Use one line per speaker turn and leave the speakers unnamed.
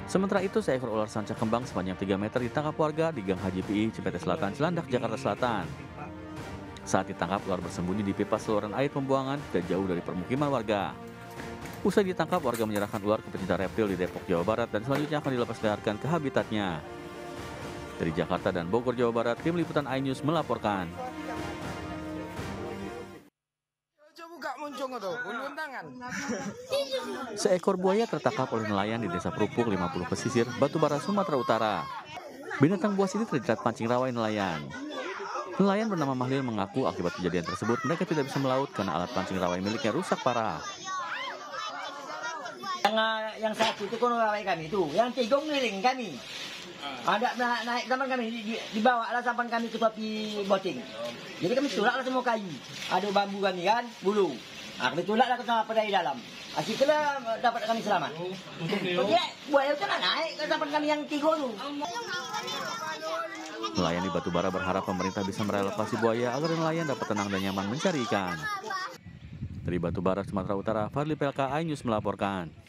Sementara itu, seekor ular sanca kembang sepanjang 3 meter ditangkap warga di Gang Haji PI, Cipete Selatan, Cilandak, Jakarta Selatan. Saat ditangkap, ular bersembunyi di pipa saluran air pembuangan tidak jauh dari permukiman warga. Usai ditangkap, warga menyerahkan ular ke pecinta reptil di Depok, Jawa Barat dan selanjutnya akan dilepasliarkan ke habitatnya. Dari Jakarta dan Bogor, Jawa Barat, tim liputan iNews melaporkan. Seekor buaya tertangkap oleh nelayan di Desa Perupuk 50 Pesisir, Batubara, Sumatera Utara. Binatang buas ini terjerat pancing rawai nelayan. Nelayan bernama Mahlil mengaku akibat kejadian tersebut mereka tidak bisa melaut karena alat pancing rawai miliknya rusak parah.
Yang satu itu kono rawai kami itu, yang tiga ngeliling kami. Ada naik sampan kami, dibawa lah sampan kami ke tepi boting. Jadi kami tulak lah semua kayu. Ada bambu kami kan, bulu. Kami tulak lah ke sampan dari dalam. Akhirnya dapat kami selamat. Jadi buaya itu naik ke sampan kami yang tiga itu.
Nelayan di Batubara berharap pemerintah bisa merelokasi buaya agar nelayan dapat tenang dan nyaman mencari ikan. Dari Batubara, Sumatera Utara, Fadli PLK iNews melaporkan.